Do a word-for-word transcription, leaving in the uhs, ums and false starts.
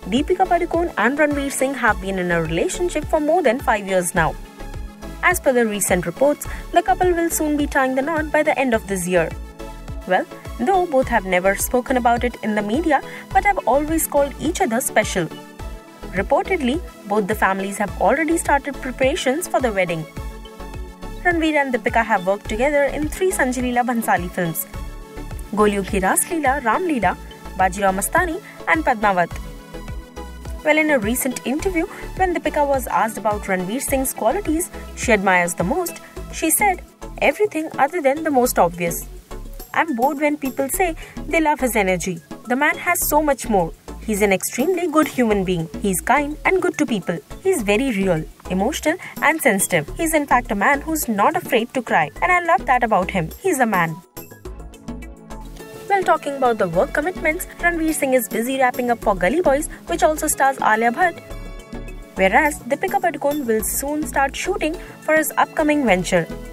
Deepika Padukone and Ranveer Singh have been in a relationship for more than five years now. As per the recent reports, the couple will soon be tying the knot by the end of this year. Well, though both have never spoken about it in the media, but have always called each other special. Reportedly, both the families have already started preparations for the wedding. Ranveer and Deepika have worked together in three Sanjay Leela Bhansali films: Goliyon Ki Ras Leela, Ram Leela, Bajirao Mastani and Padmavat. Well, in a recent interview, when Deepika was asked about Ranveer Singh's qualities she admires the most, she said, "Everything other than the most obvious. I'm bored when people say they love his energy. The man has so much more. He's an extremely good human being. He's kind and good to people. He's very real, emotional and sensitive. He's in fact a man who's not afraid to cry. And I love that about him. He's a man." While talking about the work commitments, Ranveer Singh is busy wrapping up for Gully Boys, which also stars Alia Bhatt. Whereas Deepika Padukone will soon start shooting for his upcoming venture.